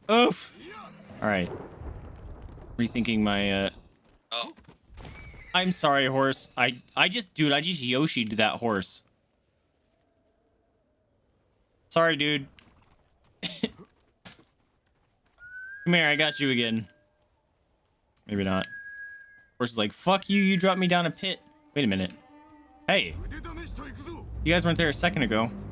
Oof. All right. Rethinking my Oh. I'm sorry, horse. I just Yoshi'd that horse. Sorry, dude. Come here, I got you again. Maybe not. Horse is like, fuck you, you dropped me down a pit. Wait a minute. Hey. You guys weren't there a second ago.